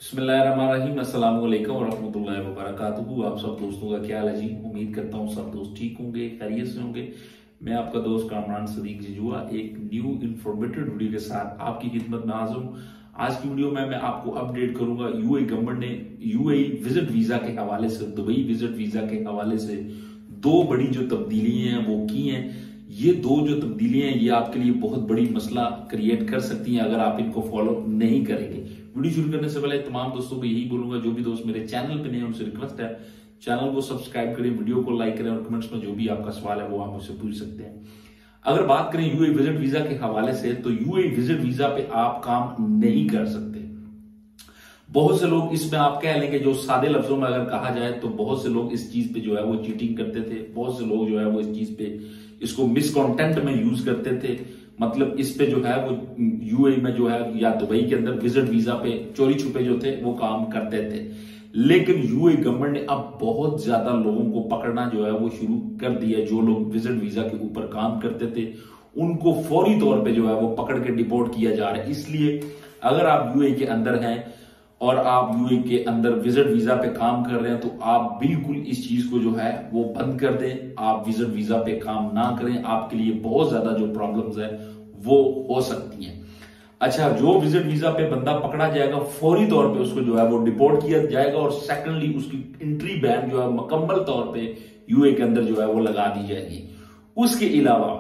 बिस्मिल्लाहिर्रहमानिर्रहीम, अस्सलाम वालेकुम वरहमतुल्लाहि वबरकातुहू। आप सब दोस्तों का क्या हाल है जी। उम्मीद करता हूँ सब दोस्त ठीक होंगे, खैरियत से होंगे। मैं आपका दोस्त कामरान सदीक जिजुआ एक न्यू इन्फॉर्मेटिव वीडियो के साथ आपकी खिदमत में हाजिर हूँ। आज की वीडियो में मैं आपको अपडेट करूंगा यूएई गवर्नमेंट ने यूएई विजिट वीजा के हवाले से, दुबई विजिट वीजा के हवाले से दो बड़ी जो तब्दीलियां हैं वो की हैं। ये दो जो तब्दीलियां हैं ये आपके लिए बहुत बड़ी मसला क्रिएट कर सकती हैं अगर आप इनको फॉलो नहीं करेंगे। वीडियो शुरू करने से पहले तमाम दोस्तों को यही बोलूंगा, जो भी दोस्त मेरे चैनल पे नहीं है उनसे रिक्वेस्ट है चैनल को सब्सक्राइब करें, वीडियो को लाइक करें और कमेंट्स में जो भी आपका सवाल है वो आप मुझसे पूछ सकते हैं। अगर बात करें यूएई विजिट वीजा के हवाले से, तो यूएई विजिट वीजा पे आप काम नहीं कर सकते। बहुत से लोग इसमें आप कह लेंगे, जो सादे लफ्जों में अगर कहा जाए तो बहुत से लोग इस चीज पे जो है वो चीटिंग करते थे। बहुत से लोग जो है वो इस चीज पे इसको मिसकॉन्टेंट में यूज करते थे। मतलब इस पे जो है वो यूएई में जो है या दुबई के अंदर विजिट वीजा पे चोरी छुपे जो थे वो काम करते थे। लेकिन यूएई गवर्नमेंट ने अब बहुत ज्यादा लोगों को पकड़ना जो है वो शुरू कर दिया। जो लोग विजिट वीजा के ऊपर काम करते थे उनको फौरी तौर पे जो है वो पकड़ के डिपोर्ट किया जा रहा है। इसलिए अगर आप यूएई के अंदर हैं और आप यूएई के अंदर विजिट वीजा पे काम कर रहे हैं तो आप बिल्कुल इस चीज को जो है वो बंद कर दें। आप विजिट वीजा पे काम ना करें, आपके लिए बहुत ज्यादा जो प्रॉब्लम्स है वो हो सकती हैं। अच्छा, जो विजिट वीजा पे बंदा पकड़ा जाएगा फौरी तौर पे उसको जो है वो डिपोर्ट किया जाएगा और सेकंडली उसकी एंट्री बैन जो है मुकम्मल तौर पे यूएई के अंदर जो है वो लगा दी जाएगी। उसके अलावा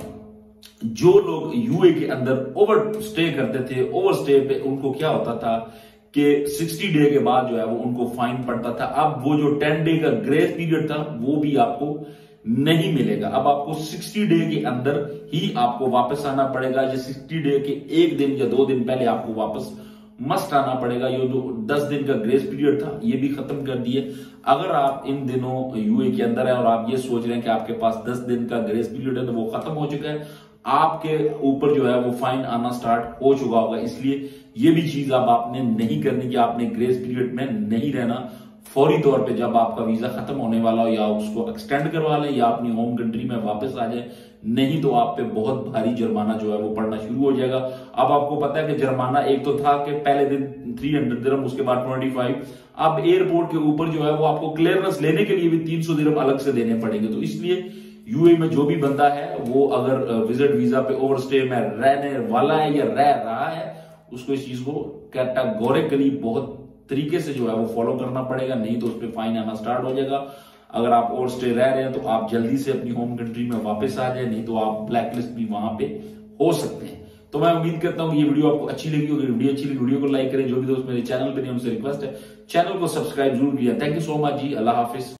जो लोग यूएई के अंदर ओवर स्टे करते थे, ओवर स्टे पे उनको क्या होता था कि 60 डे के बाद जो है वो उनको फाइन पड़ता था। अब वो जो 10 डे का ग्रेस पीरियड था वो भी आपको नहीं मिलेगा। अब आपको 60 डे के अंदर ही आपको वापस आना पड़ेगा। या 60 डे के एक दिन या 2 दिन पहले आपको वापस मस्ट आना पड़ेगा। ये जो 10 दिन का ग्रेस पीरियड था ये भी खत्म कर दिए। अगर आप इन दिनों यूएई के अंदर है और आप ये सोच रहे हैं कि आपके पास 10 दिन का ग्रेस पीरियड है तो वो खत्म हो चुका है, आपके ऊपर जो है वो फाइन आना स्टार्ट हो चुका होगा। इसलिए ये भी चीज अब आपने नहीं करनी कि आपने ग्रेस पीरियड में नहीं रहना। फौरी तौर पे जब आपका वीजा खत्म होने वाला हो या उसको एक्सटेंड करवा लें या अपनी होम कंट्री में वापस आ जाए, नहीं तो आप पे बहुत भारी जुर्माना जो है वो पड़ना शुरू हो जाएगा। अब आपको पता है कि जुर्माना एक तो था कि पहले दिन 300 दिरहम, उसके बाद 25। अब एयरपोर्ट के ऊपर जो है वो आपको क्लियरेंस लेने के लिए भी 300 दिरहम अलग से देने पड़ेंगे। तो इसलिए यूएई में जो भी बंदा है वो अगर विजिट वीजा पे ओवरस्टे में रहने वाला है या रह रहा है, उसको इस चीज को कैटेगोरिकली बहुत तरीके से जो है वो फॉलो करना पड़ेगा, नहीं तो उस पर फाइन आना स्टार्ट हो जाएगा। अगर आप ओवरस्टे रह रहे हैं तो आप जल्दी से अपनी होम कंट्री में वापस आ जाए, नहीं तो आप ब्लैकलिस्ट भी वहां पे हो सकते हैं। तो मैं उम्मीद करता हूं ये वीडियो आपको अच्छी लगी होगी। वीडियो अच्छी लगी वीडियो को लाइक करें। जो भी दोस्त मेरे चैनल पे नहीं उनसे रिक्वेस्ट है चैनल को सब्सक्राइब जरूर किया। थैंक यू सो मच जी। अल्लाह हाफिज।